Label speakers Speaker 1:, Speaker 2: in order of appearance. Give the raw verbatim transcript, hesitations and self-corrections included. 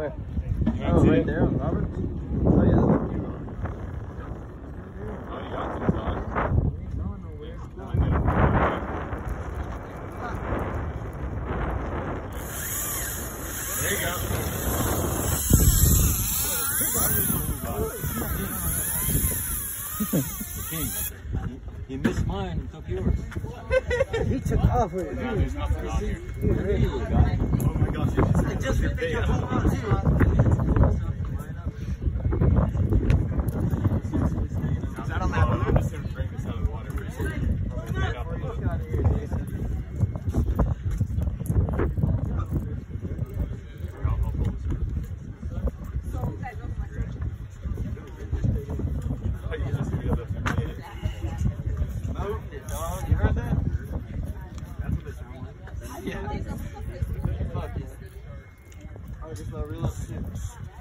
Speaker 1: Where?
Speaker 2: Oh, right it? There on Roberts? Oh, yeah.
Speaker 1: Oh, you got some dog? We ain't going nowhere. No, I know. There you go. King, he missed mine and took yours.
Speaker 2: He took off with it.
Speaker 1: No, there's nothing on here.
Speaker 2: Really?
Speaker 1: Oh my gosh, I just ripped it.
Speaker 2: Is that on that one?
Speaker 1: I'm just going to bring this out of the water.
Speaker 2: You heard that?
Speaker 1: That's what it sounds like.
Speaker 2: Yeah. Fuck yeah. Oh, just not real.